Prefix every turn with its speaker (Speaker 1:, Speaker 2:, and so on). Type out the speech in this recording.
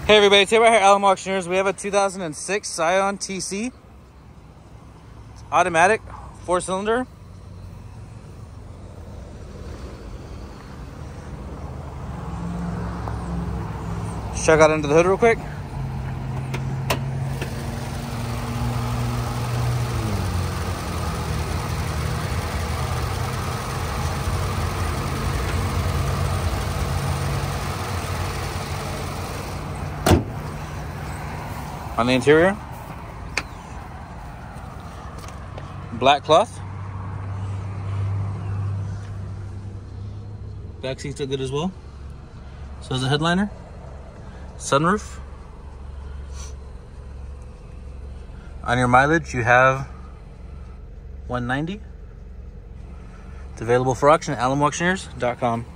Speaker 1: Hey everybody, today we're here at Alamo Auctioneers. We have a 2006 Scion TC. It's automatic, 4-cylinder. Check out under the hood real quick. On the interior, black cloth. Back seats are good as well. So is the headliner, sunroof. On your mileage, you have 190. It's available for auction at alamoauctioneers.com.